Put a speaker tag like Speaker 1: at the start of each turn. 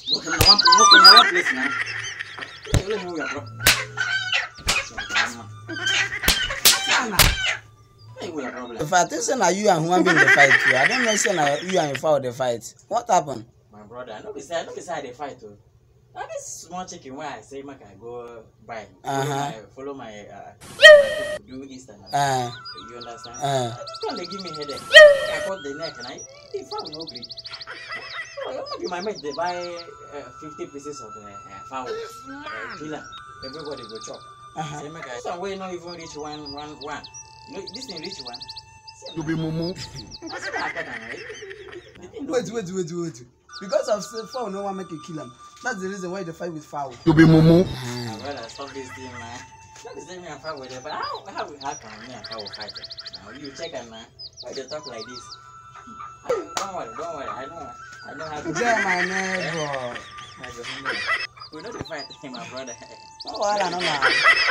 Speaker 1: One place now.
Speaker 2: If I think say you and human being the fight too, I don't know say you and your father the fight. What happened?
Speaker 1: My brother, I know beside the fight too. Now this small chicken where I say make I go buy. Follow my do Easter. You understand? Don't they give me headache. I cut the neck and the fowl no green. So you maybe my mate they buy 50 pieces of fowl. Killer. Everybody go chop. Say make I some way not even reach one. You know this thing reach one.
Speaker 3: You be mumu.
Speaker 2: Wait. Because of fowl, no one make a kill him. That's the reason why they fight with fowl.
Speaker 3: You be mumu.
Speaker 1: My brother, stop this thing, man. Not the same me and fowl with it, but how can me and fowl fight? Now you check and man, why they talk like this? Don't worry. I know how to.
Speaker 2: Yeah, my neighbor.
Speaker 1: We know the fight, my brother.
Speaker 2: Oh, I don't know.